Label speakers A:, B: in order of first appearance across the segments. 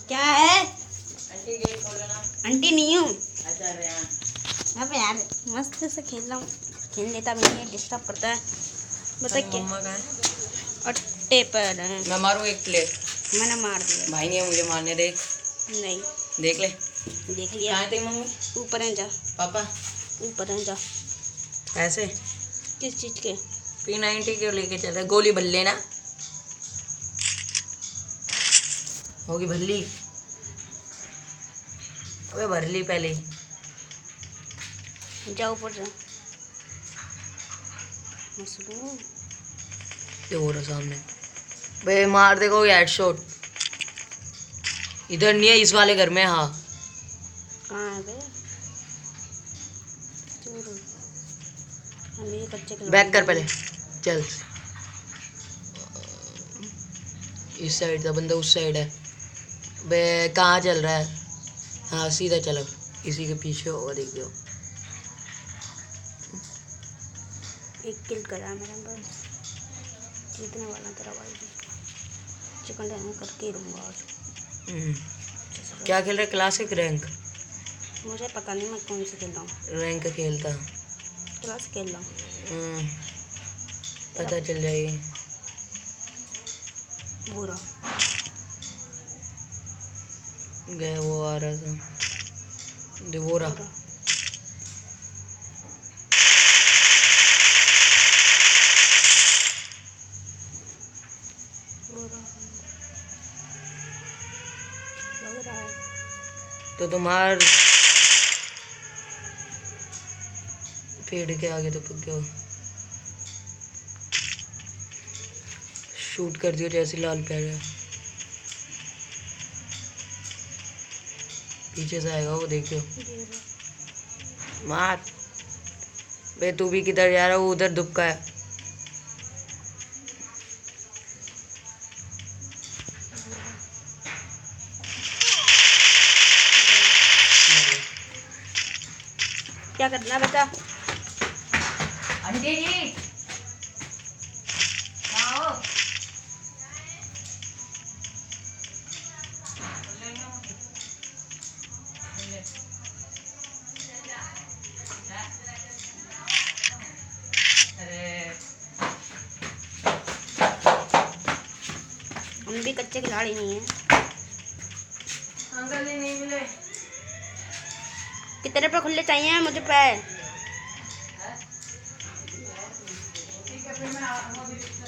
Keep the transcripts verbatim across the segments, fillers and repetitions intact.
A: क्या है?
B: Aunty gate खोलो ना।
A: आंटी नहीं हूँ।
B: अच्छा यार
A: अब यार मस्त से खेल रहा हूँ। खेल लेता भी नहीं है, डिस्टर्ब करता है। बता क्या?
B: मम्मा कहाँ है?
A: अट्टे पर है।
B: मैं मारूँ एक प्लेट?
A: मैंने मार दिया।
B: भाई नहीं है मुझे मारने दे।
A: नहीं
B: देख ले।
A: देख लिया।
B: कहाँ है तेरी मम्मी?
A: ऊपर है, जा
B: पापा
A: ऊपर है, जा।
B: ऐसे
A: किस चीज के?
B: पी नाइनटी क्यों लेके चल रहा है? गोली भर लेना होगी। भर ली? अबे भर ली पहले ही।
A: जा ऊपर जा। मसलूम
B: ये हो रहा सामने। बे मार देखो हेडशॉट। इधर नहीं है, इस वाले घर में। हाँ
A: कहाँ है बे? चोर हम ये कच्चे के
B: बैक कर पहले। चल इस साइड था बंदा, उस साइड है। बे कहाँ चल रहा है? हाँ सीधा चलो, इसी के पीछे होगा, देखियो।
A: एक किल करा मेरा बस। जीतने वाला तेरा भाई भी। चिकन डिनर करके ही रहूँगा आज।
B: क्या खेल रहा है? Classic rank?
A: मुझे पता नहीं मैं कौन सी खेल रहा हूँ।
B: रैंक खेलता।
A: क्लास खेल रहा हूँ।
B: पता चल जाएगी।
A: बुरा
B: गया वो आ रहा था डिवोरा।
A: बुरा बुरा लग रहा है।
B: तो तुम्हार पेड़ के आगे तो पक गया। शूट कर दियो जैसे लाल पैर है। पीछे से आएगा वो, देखियो। मार बे। तू भी किधर जा रहा है? वो उधर दुबका है।
A: क्या करना है बेटा?
B: आंटी जी आओ।
A: हम भी कच्चे खिलाड़ी नहीं हैं।
B: अंकल जी नहीं मिले।
A: कितने पे खुले चाहिए मुझे पे?
B: ठीक है फिर मैं आऊंगा भी रिक्शा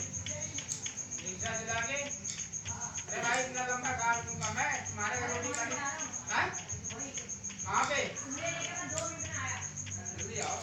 B: चला के। अरे भाई इतना लंबा कार क्यों कम है तुम्हारे घर? रोटी खानी है? कहाँ पे? जल्दी आओ।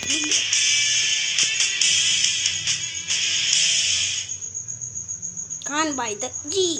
A: खान भाई तक जी।